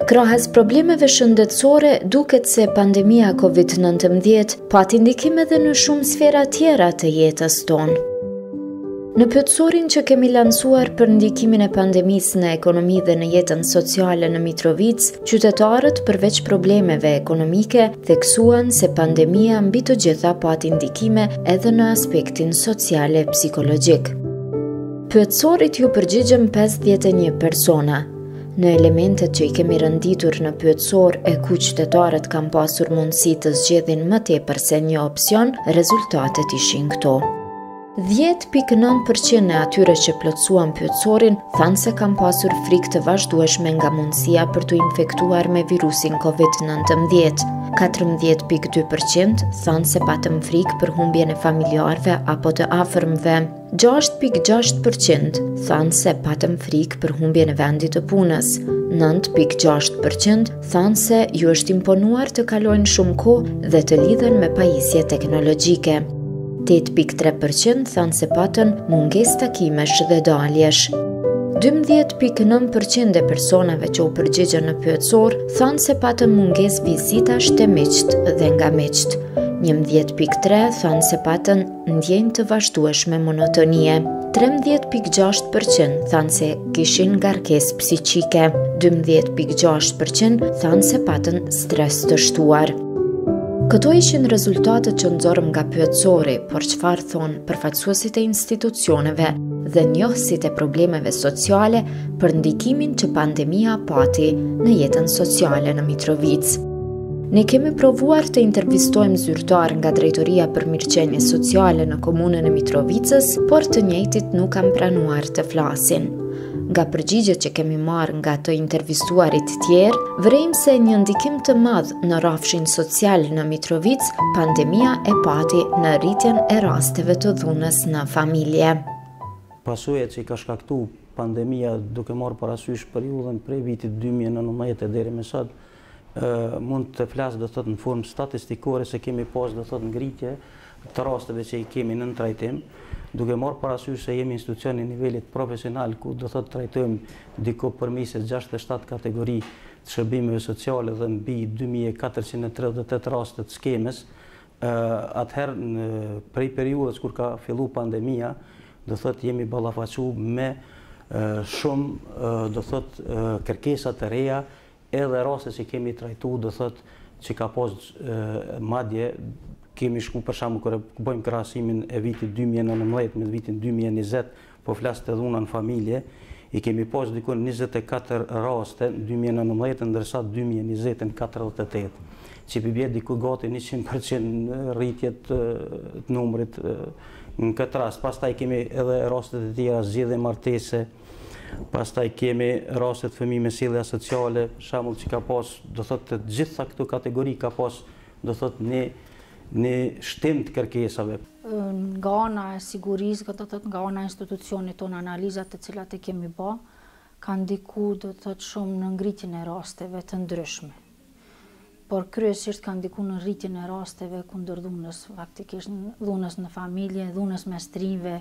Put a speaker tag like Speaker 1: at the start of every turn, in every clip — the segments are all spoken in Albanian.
Speaker 1: Krahas problemeve shëndetësore, duket se pandemia COVID-19 pati ndikim edhe në shumë sfera tjera të jetës tonë. Në pyetësorin që kemi lansuar për ndikimin e pandemisë në ekonomi dhe në jetën sociale në Mitrovicë, qytetarët përveç problemeve ekonomike theksuan se pandemia mbi të gjitha pati ndikime edhe në aspektin sociale e psikologjik. Pyetësorit ju përgjigjëm 51 persona. Në elementet që i kemi rënditur në pyetësor e ku qytetarët kanë pasur mundësi të zgjedhin më tepër se një opsion, rezultatet ishin këto. 10.9% e atyre që plotësuan pyetësorin thanë se kanë pasur frikë të vazhdueshme nga mundësia për të infektuar me virusin COVID-19. 14.2% thanë se patëm frikë për humbjen e familjarëve apo të afërmve. 6.6% thanë se patëm frikë për humbjen e vendit të punës. 9.6% thanë se ju është imponuar të kalojnë shumë kohë dhe të lidhen me pajisje teknologjike. 8.3% thanë se patën mungesë takimesh dhe daljesh. 12.9% e personave që u përgjigjën në pyetësor thanë se patën mungesë vizitash te miqt dhe nga miqt. 11.3% thanë se patën ndjenjë të vazhdueshme monotonie. 13.6% thanë se kishin ngarkesë psiqike. 12.6% thanë se patën stres të shtuar. Këto ishin rezultatet që nxorëm nga pyetësori, por çfarë thonë përfaqësuesit e institucioneve dhe njohësit e problemeve sociale për ndikimin që pandemia pati në jetën sociale në Mitrovicë. Ne kemi provuar të intervistojmë zyrtar nga Drejtoria për Mirëqenie Sociale në komunën e Mitrovicës, por të njëjtit nuk kanë pranuar të flasin. Nga përgjigjet që kemi marrë nga të intervistuarit tjerë, vrejmë se një ndikim të madh në rrafshin social në Mitrovicë, pandemia e pati në rritjen e rasteve të dhunës në familje.
Speaker 2: Pasojat që i ka shkaktu pandemia duke marrë parasysh periudhën prej vitit 2019 deri më sot, mund të flasë do thot në formë statistikore se kemi pas do thot ngritje të rasteve që i kemi në trajtim, duke marrë parasysh se jemi institucion në nivelit profesional ku do thot trajtojmë diku përmes 67 kategori të shërbimeve sociale dhe mbi 2438 raste të skemës, atëherë prej periudhës kur ka fillu pandemia, do thot jemi ballafaqu me shumë do thot kërkesa të reja, edhe raste që kemi trajtu, do thot që ka pas madje, kemi shku për shembull kur bëjmë krahasimin e vitit 2019 me vitin 2020, po flas të dhuna në familje, i kemi pas diku 24 raste në 2019, ndërsa 2020 në 48, që përbjet diku gati 100% rritje të numrit në këtë rast. Pastaj kemi edhe rastet e tjera zgjedhje martese, pastaj kemi rastet fëmijë me sjellje sociale, për shembull që ka pas, do thot të gjitha këto kategori ka pas, do thot në shtim të kërkesave.
Speaker 3: Nga ana e sigurisë, do thot nga ana e institucionit tonë, analizat të cilat e kemi bë, kanë ndiku do thot shumë në ngritjen e rasteve të ndryshme. Por kryesisht kanë ndiku në rritjen e rasteve kundër dhunës, faktikisht dhunës në familje, dhunës mes trinjve,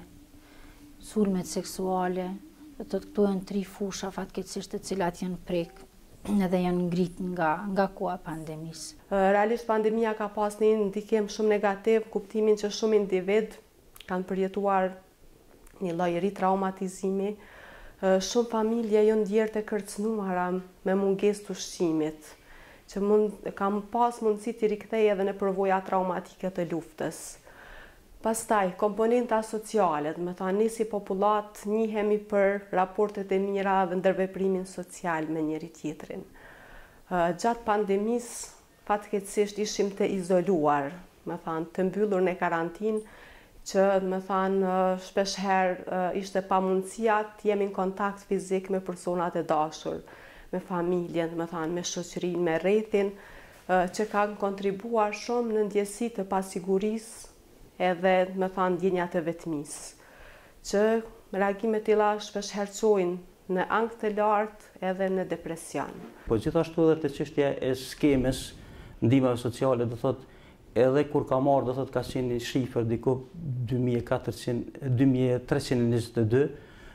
Speaker 3: sulmet seksuale. Do thot këtu janë 3 fusha fatkeqësisht të cilat janë prek edhe janë ngrit nga koha e pandemisë.
Speaker 4: Realisht pandemia ka pas një ndikim shumë negativ, kuptimin që shumë individ kanë përjetuar një lloj ritraumatizimi, shumë familje janë ndjerë të kërcënuara me mungesë të ushqimit, që kam pas mundësi të rikthej edhe në përvoja traumatike të luftës. Pastaj, komponenta sociale, me thënë ne si popullat njihemi për raportet e mira dhe ndërveprimin social me njëri tjetrin. Gjatë pandemisë, fatkeqësisht ishim të izoluar, me thënë të mbyllur në karantinë, që me thënë shpesh herë ishte pamundësia të jemi në kontakt fizik me personat e dashur, me familjen, me thënë me shoqërinë, me rrethin, që kanë kontribuar shumë në ndjesi të pasigurisë edhe me thënë ndjenja të vetmisë, që reagimet tilla shpesh herë çojnë në ankth të lartë edhe në depresion.
Speaker 2: Po gjithashtu edhe të çështja e skemës, ndihmave sociale, do thot edhe kur ka marrë, do thot ka qenë një shifër diku 2322,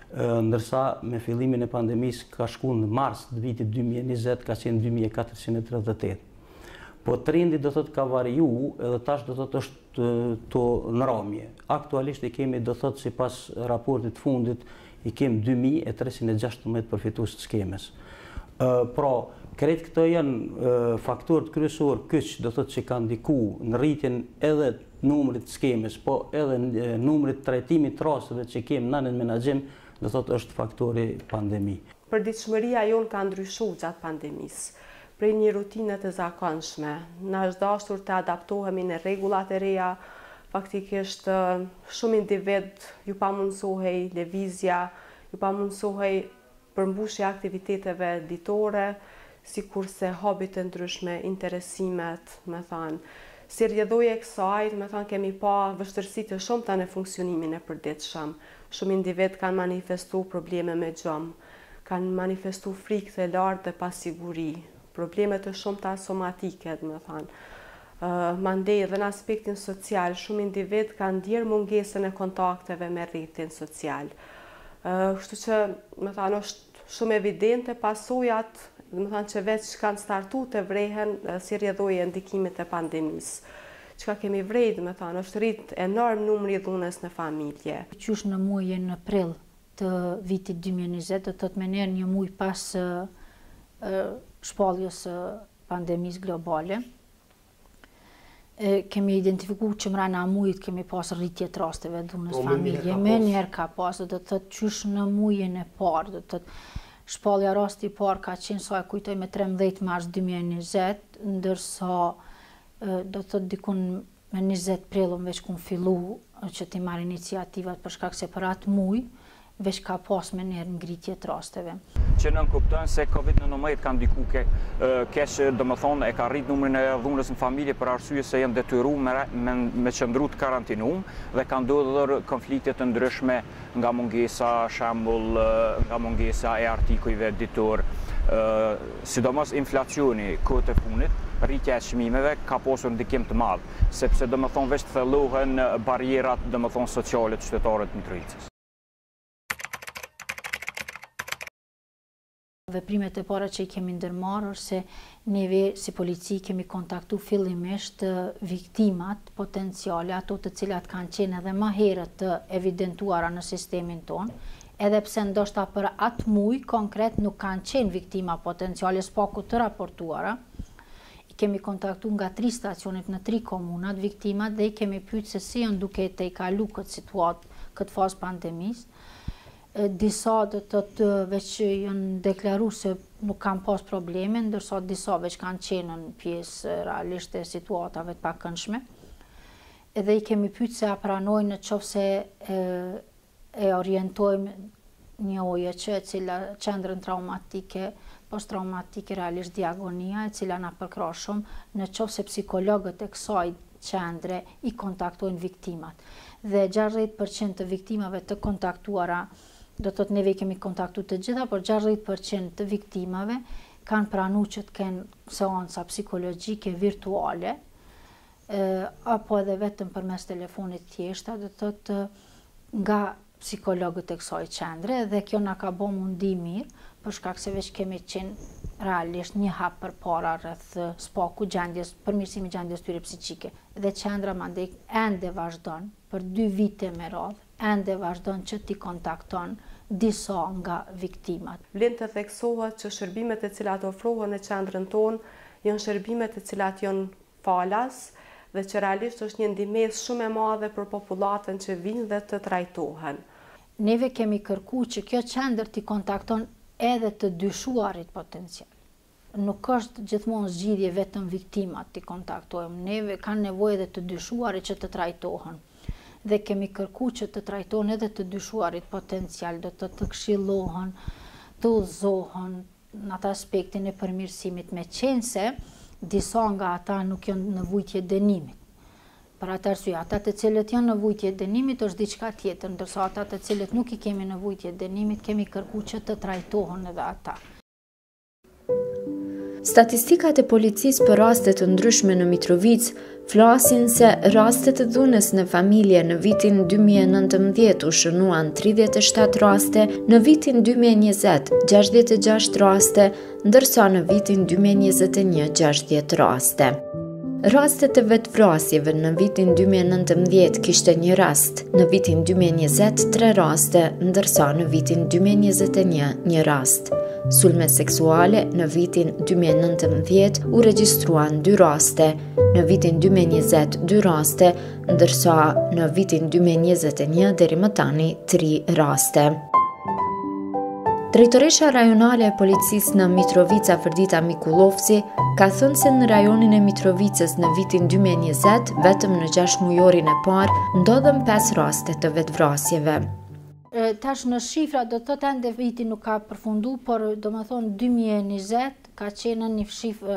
Speaker 2: ndërsa me fillimin e pandemisë ka shku në mars të vitit 2020 ka qenë 2438. Po trendi do thotë ka variju edhe tash do thotë është to në rrëmje. Aktualisht i kemi do thotë sipas raportit fundit i kemi 2316 përfitues të skemës. Pra, krejt këto janë faktorët kryesor kyç do thotë që kanë ndiku në rritjen edhe numrit të skemës, po edhe numrit të trajtimit të rasteve që kemi në menaxhim, do thotë është faktori pandemi.
Speaker 4: Përditshmëria jonë ka ndryshuar gjatë pandemisë. Prej një rutinë të zakonshme, na është dashur të adaptohemi në rregullat e reja, faktikisht shumë individ ju pamundsohej lëvizja, ju pamundsohej përmbushja aktiviteteve ditore, sikurse hobi të ndryshme, interesimet, me thënë. Si rrjedhoje e kësaj, me thënë kemi pa vështirësi të shumta në funksionimin e përditshëm. Shumë individ kanë manifestuar probleme me gjumë, kanë manifestuar frikë të lartë dhe pasiguri, probleme të shumta somatike, me thënë. Mandej edhe në aspektin social, shumë individ kanë ndjerë mungesën e kontakteve me rrjetin social. Kështu që, me thënë, është shumë evidente pasojat, me thënë që veç kanë startu të vrehen si rrjedhoje e ndikimit të pandemisë. Çka kemi vrejt, me thënë, është rrit enorm numri i dhunës në familje.
Speaker 3: Qysh në muajin prill të vitit 2020, do të më një muaj pas shpalljes së pandemisë globale, kemi identifikuar që mrena muajit kemi pas rritje të rasteve dhunës familje. Me njerë ka pas, do të thotë qysh në muajin e parë, do të thotë shpallja rasti i parë ka qenë sa e kujtoj me 13 mars 2020, ndërsa do të thotë dikun me 20 prillën veç kun fillu që ti marrë iniciativat për shkak se për atë muaj veç ka pas me njerë ngritje të rasteve.
Speaker 5: Që nën kuptojnë se COVID-19 ka ndiku keq, do më thonë, e ka rrit numrin e dhunës në familje për arsye se janë detyru me qëndru të karantinum dhe ka ndodhur konflikte të ndryshme nga mungesa, shembull, nga mungesa e artikujve ditor, sidomos inflacioni kohët e funit, rritja e çmimeve ka pasur ndikim të madh, sepse do më thonë veç të thellohen barierat do më thonë sociale të qytetarëve të Mitroicës.
Speaker 3: Veprimet e para që i kemi ndërmarrë është se neve si polici kemi kontaktu fillimisht viktimat potenciale, ato të cilat kanë qenë edhe më herët të evidentuara në sistemin tonë, edhe pse ndoshta për atë muaj konkret nuk kanë qenë viktima potenciale s'paku të raportuara. I kemi kontaktu nga 3 stacionet në 3 komunat viktimat dhe i kemi pyetur se si janë duke të i kalu këtë situatë, këtë fazë pandemisë. Disa do të veç janë deklaruar se nuk kanë pas probleme, ndërsa disa veç kanë qenë në pjesë realisht e situatave të pakëndshme. Edhe i kemi pyetur se a pranojnë në qofse e orientojmë një oje që e cila qendrën traumatike, post-traumatike realisht diagonia, e cila na përkra shumë, në qofse psikologët e kësaj qendre i kontaktojnë viktimat. Dhe 60% të viktimave të kontaktuara, do të thotë neve kemi kontaktu të gjitha, por 60% të viktimave kanë pranu që të kenë seansa psikologjike virtuale, apo edhe vetëm përmes telefonit thjeshta, do të thotë nga psikologët e kësaj qendre, dhe kjo na ka bë mundi mirë, për shkak se veç kemi qenë realisht një hap përpara rreth spaku gjendjes, përmirësimi gjendjes tyre psiqike. Dhe qendra mandej ende vazhdon për 2 vite me radhë, ende vazhdon që t'i kontakton disa nga viktimat.
Speaker 4: Vlen të theksohet që shërbimet e cilat ofrohen në qendrën tonë janë shërbimet e cilat janë falas dhe që realisht është një ndihmës shumë e madhe për popullatën që vinë dhe të trajtohen.
Speaker 3: Neve kemi kërku që kjo qendër t'i kontakton edhe të dyshuarit potencial. Nuk është gjithmonë zgjidhje vetëm viktimat t'i kontaktojmë. Neve kanë nevojë edhe të dyshuarit që të trajtohen. Dhe kemi kërku që të trajtohen edhe të dyshuarit potencial, do të këshillohen, të udhëzohen në atë aspektin e përmirësimit, me qenë se disa nga ata nuk janë në vujtje dënimit. Për atë arsye, ata të cilët janë në vujtje dënimit është diçka tjetër, ndërsa ata të cilët nuk i kemi në vujtje dënimit kemi kërku që të trajtohen edhe ata.
Speaker 1: Statistikat e policisë për raste të ndryshme në Mitrovicë flasin se rastet të dhunës në familje në vitin 2019 u shënuan 37 raste, në vitin 2020 66 raste, ndërsa në vitin 2021 60 raste. Rastet e vetvrasjeve në vitin 2019 kishte 1 rast, në vitin 2020 3 raste, ndërsa në vitin 2021 1 rast. Sulme seksuale në vitin 2019 u regjistruan 2 raste, në vitin 2020 2 raste, ndërsa në vitin 2021 deri më tani 3 raste. Drejtoresha rajonale e policisë në Mitrovica Fërdita Mikullovci ka thënë se në rajonin e Mitrovicës në vitin 2020 vetëm në 6 mujorin e parë ndodhen 5 raste të vetvrasjeve.
Speaker 3: Tash në shifra do të thotë ende viti nuk ka përfundu, por do më thonë 2020 ka qenë një shifrë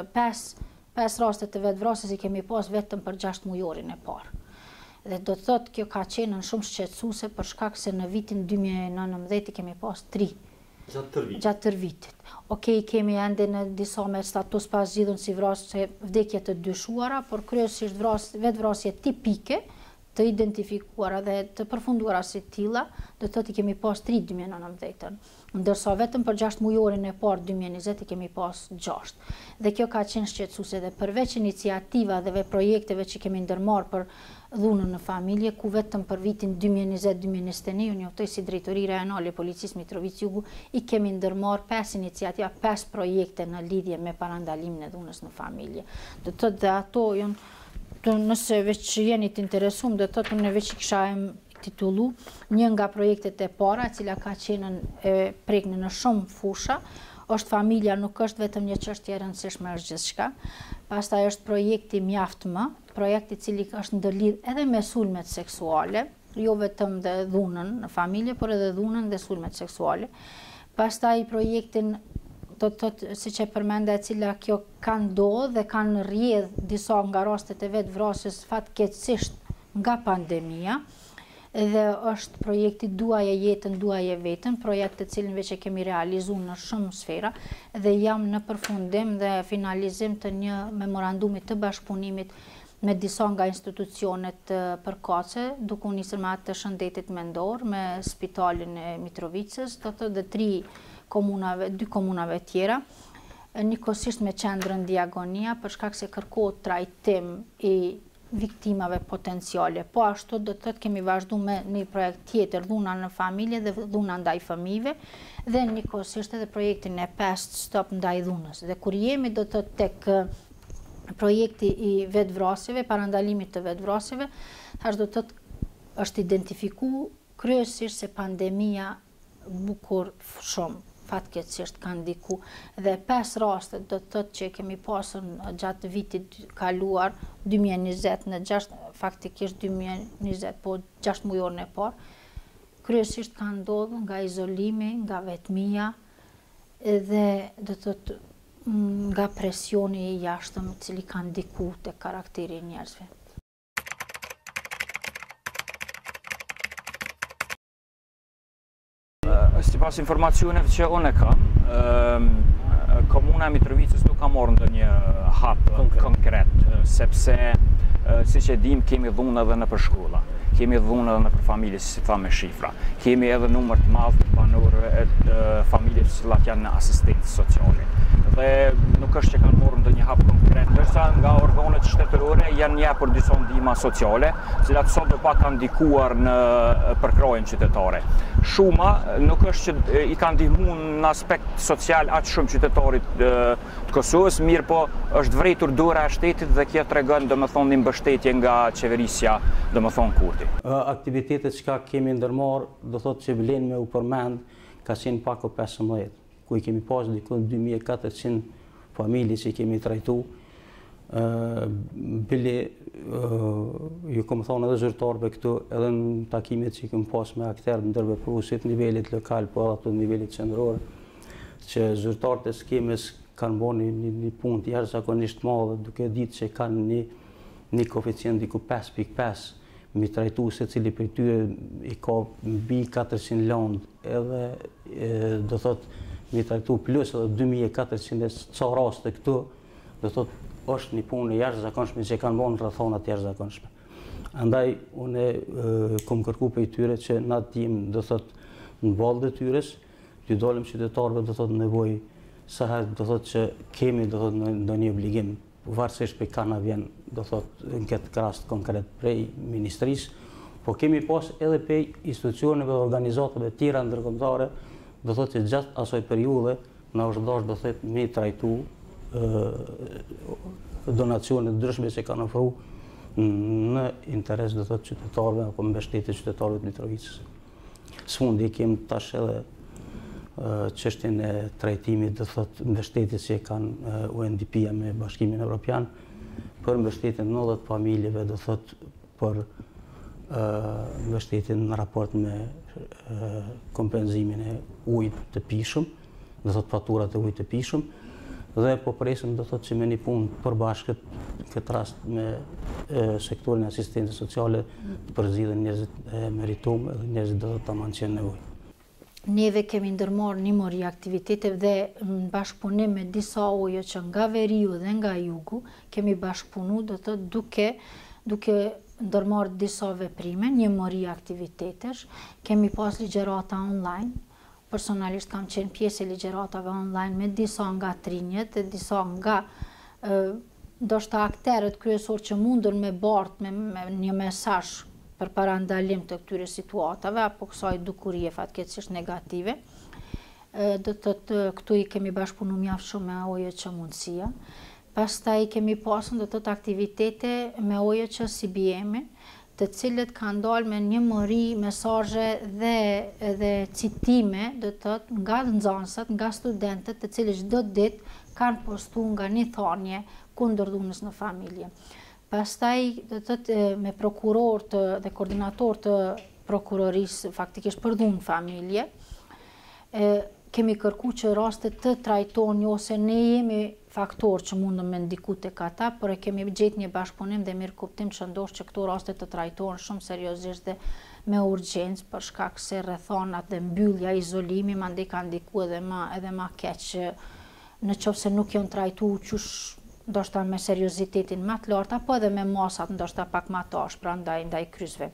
Speaker 3: 5 raste të vetvrasjes i kemi pas vetëm për 6 mujorin e parë. Dhe do të thotë kjo ka qenë në shumë shqetësuese për shkak se në vitin 2019 i kemi pas 3. Gjatë tër vitit. Okej, kemi ende në disa me status pas zgjidhur si vrasje vdekje të dyshuara, por kryesisht vetvrasje tipike të identifikuara dhe të përfunduara si tilla, do të thotë i kemi pas 3 2019, ndërsa vetëm për 6 mujorin e parë 2020 i kemi pas 6. Dhe kjo ka qenë shqetësuese dhe përveç iniciativave dhe projekteve që kemi ndërmarrë për dhunën në familje, ku vetëm për vitin 2020-2021 unë njoftoj si Drejtori Rajonale e Policisë Mitrovicë Jugu i kemi ndërmarrë 5 iniciativa, 5 projekte në lidhje me parandalimin e dhunës në familje. Do të thotë dhe ato janë nëse veç jeni të interesuar, do të thotë unë veç kisha titullu një nga projektet e para, e cila ka qenë preknë në shumë fusha, është familja nuk është vetëm një çështje e rëndësishme, është gjithçka. Pastaj është projekti Mjaft Më, projekt i cili është ndërlidh edhe me sulmet seksuale, jo vetëm dhe dhunën në familje, por edhe dhunën dhe sulmet seksuale. Pastaj projektin do të thotë siç e përmenda, e cila kjo ka ndodhur dhe kanë rrjedh disa nga rastet e vetvrasjes fatkeqësisht nga pandemia, dhe është projekti Duaje jetën, duaje veten, projekt të cilin veç e kemi realizuar në shumë sfera dhe jam në përfundim dhe finalizim të një memorandumi të bashkëpunimit me disa nga institucionet përkatëse, duke u nisur me atë të shëndetit mendor, me spitalin e Mitrovicës, do të thotë dhe 2 komunave tjera, njëkohësisht me qendrën Diagonia, për shkak se kërkohet trajtim i viktimave potenciale. Po ashtu do të thotë kemi vazhduar me një projekt tjetër, dhuna në familje dhe dhuna ndaj fëmijëve, dhe njëkohësisht edhe projektin e 5 stop ndaj dhunës. Dhe kur jemi do të thotë tek projekti i vetvrasjeve, parandalimit të vetvrasjeve, tash do të thotë është identifikuar kryesisht se pandemia bukur shumë fatkeqësisht ka ndiku dhe 5 raste do të thotë që kemi pasur gjatë vitit kaluar 2020 në 6, faktikisht 2020, po 6 mujorin e parë, kryesisht ka ndodhur nga izolimi, nga vetmia dhe do të thotë nga presioni i jashtëm i cili ka ndiku te karakteri i njerëzve.
Speaker 5: Sipas informacioneve që unë kam, komuna e Mitrovicës nuk ka marrë ndonjë hap konkret, sepse siç e dim kemi dhunë edhe nëpër shkolla, kemi dhunë edhe nëpër familje, si tha me shifra, kemi edhe numër të madh të banorëve të familjeve që janë në asistencë sociale. Dhe nuk është që kanë marrë ndonjë hap konkret, ndërsa nga organet shtetërore janë njepur disa ndihma sociale, të cilat sot do pak kanë ndikuar në përkrajën qytetare. Shuma nuk është që i kanë ndihmuar në aspekt social aq shumë qytetarit të Kosovës, mirë po është vretur dora e shtetit dhe kjo tregon domethënë një mbështetje nga qeverisja, domethënë Kurti.
Speaker 2: Aktivitetet që kemi ndërmarrë, do thotë që vlen me u përmend, ka qenë pak o 15, ku i kemi pas diku 2400 familje që i kemi trajtu. Bile, ju kom thonë edhe zyrtarëve këtu, edhe në takimet që i kemi pas me akterë ndërvepruesit nivelit lokal, po edhe ato nivelit qendror, që zyrtarët e skemës kanë bërë një punë të jashtëzakonisht madhe, duke ditë që kanë një koeficient diku 5.5, mi trajtu se cili për tyre i ka mbi 400 landë, edhe do thotë mi trajtu plus edhe 2400 ca raste këtu, do thot është një punë e jashtëzakonshme që kanë bën rrethona të jashtëzakonshme. Andaj unë kom kërku për tyre që na tim do thot në balë detyres, t'ju dalim qytetarëve do thot nevojë sa herë do thot që kemi do thot ndonjë obligim, varësisht për kana vjen do thot në këtë rast konkret prej ministrisë, po kemi pas edhe prej institucioneve dhe organizatave tjera ndërkombëtare, do thot që gjatë asaj periudhe na është dashur do thot me trajtu donacione të ndryshme që kanë ofruar në interes do thot qytetarëve apo mbështetje qytetarëve të Mitrovicës. Sfundi kemi tash edhe çështjen e trajtimit do thot mbështetjes që kanë UNDP-ja me Bashkimin Evropian për mbështetjen 90 familjeve do thot për mbështetjen në raport me kompenzimin e ujit të pishëm, do thot faturat e ujit të pishëm, dhe po presim do thot që me një punë përbashkët në këtë rast me sektorin e asistencës sociale të përzgjidhen njerëzit e merituar dhe njerëzit do thot tamam që nevojë.
Speaker 3: Neve kemi ndërmarrë nimëri aktivitete dhe në bashkëpunim me disa ONG që nga veriu dhe nga jugu, kemi bashkëpunu do thot duke ndërmarrë disa veprime, nimëri aktivitetesh, kemi pas ligjerata online. Personalisht kam qenë pjesë e ligjeratave online me disa nga trinjet e disa nga ndoshta akterët kryesor që mundën me bartë me një mesazh për parandalim të këtyre situatave apo kësaj dukurie fatkeqësisht negative. Do të thotë këtu i kemi bashkëpunuar mjaft shumë me ONG mundësia. Pastaj kemi pasur do të thotë aktivitete me ONG CBM-in, të cilët kanë dalë me një mëri mesazhe dhe citime do të thotë nga nxënësat, nga studentët, të cilët çdo ditë kanë postuar nga një thanje kundër dhunës në familje. Pastaj do të thotë me prokurorët dhe koordinatorët të prokurorisë faktikisht për dhunë familje, kemi kërkuar që rastet të trajtohen ose ne jemi faktor që mundën me ndiku tek ata, por e kemi gjetë një bashkëpunim dhe mirë kuptim që ndoshta që këto raste të trajtohen shumë seriozisht dhe me urgjencë për shkak se rrethonat dhe mbyllja, izolimi mandej kanë ndikuar edhe më keq nëse nuk janë trajtuar qysh ndoshta me seriozitetin më të lartë apo edhe me masat ndoshta pak më të ashpra ndaj kryzve.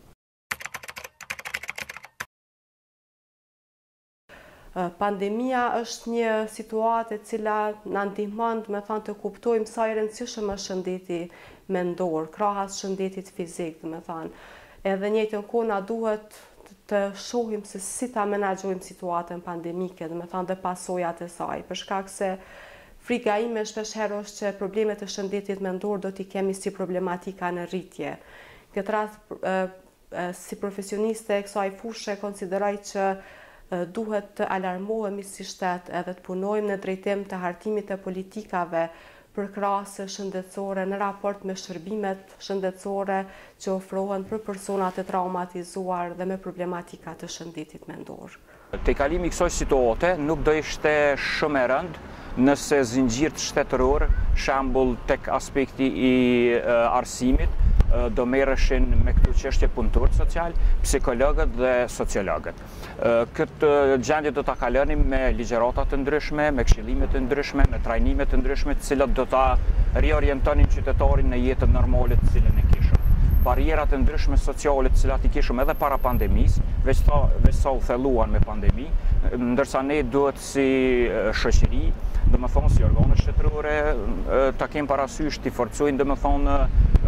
Speaker 4: Pandemia është një situatë e cila na ndihmon të kuptojmë sa i rëndësishëm është shëndeti mendor, krahas shëndetit fizik, Edhe njëjtën kohë na duhet të shohim se si ta menaxhojmë situatën pandemike, dhe pasojat e saj, për shkak se frika ime shpeshherë është që problemet e shëndetit mendor do t'i kemi si problematika në rritje. Këtë rast si profesioniste e kësaj fushë konsideroj që duhet të alarmohemi si shtet edhe të punojmë në drejtim të hartimit të politikave për krahase shëndetësore në raport me shërbimet shëndetësore që ofrohen për personat e traumatizuar dhe me problematika të shëndetit mendor.
Speaker 5: Te kalimi i kësaj situate nuk do ishte shumë e rëndë nëse zinxhirët shtetëror, shembull tek aspekti i arsimit, do merreshin me këto çështje punëtorët social, psikologët dhe sociologët. Këtë gjendje do ta kalonim me ligjërata të ndryshme, me këshillime të ndryshme, me trajnime të ndryshme, të cilat do ta riorientonin qytetarin në jetën normale të cilën e kishëm. Barierat e ndryshme sociale të cilat i kishëm edhe para pandemisë, veç sa u thelluan me pandemi, ndërsa ne duhet si shoqëri, domethënë si organe shtetërore, ta kemi parasysh të forcojnë domethënë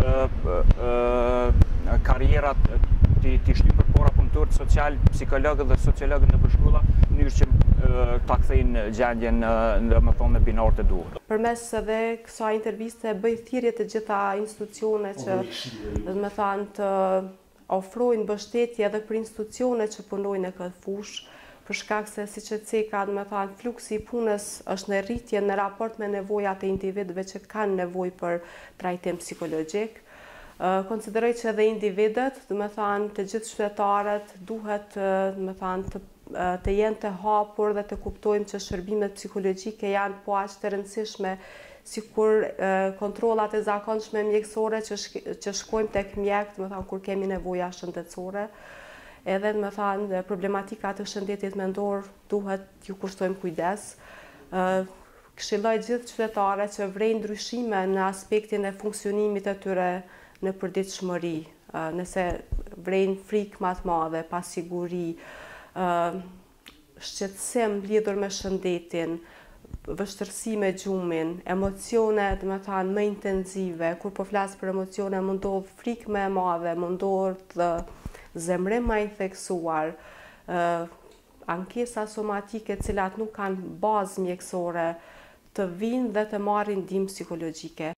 Speaker 5: karrierat të shtyjnë përpara punëtorët social, psikologët dhe sociologët në shkolla, në mënyrë që ta kthejnë gjendjen domethënë në binar të duhur.
Speaker 4: Përmes edhe kësaj interviste bëj thirrje të gjitha institucione që të ofrojnë mbështetje edhe për institucione që punojnë në këtë fushë, për shkak se siç e ceka, fluksi i punës është në rritje në raport me nevojat e individëve që kanë nevojë për trajtim psikologjik. Konsideroj që edhe individët, të gjithë qytetarët duhet të jenë të hapur dhe të kuptojmë që shërbimet psikologjike janë po aq të rëndësishme sikur kontrollat e zakonshme mjekësore që shkojmë tek mjek, kur kemi nevoja shëndetësore. edhe me thanë problematika të shëndetit mendor duhet ju kushtojmë kujdes. Këshilloj gjithë qytetarët që vrejnë ndryshime në aspektin e funksionimit të tyre në përditshmëri, nëse vrejnë frikë më të madhe, pasiguri, shqetësim lidhur me shëndetin, vështërsi me gjumin, emocione më intensive, kur po flas për emocione mund ndodh frikë më e madhe, mund ndodh zemrim më i theksuar, ankesa somatike cilat nuk kanë bazë mjekësore të vinë dhe të marrin ndihmë psikologjike.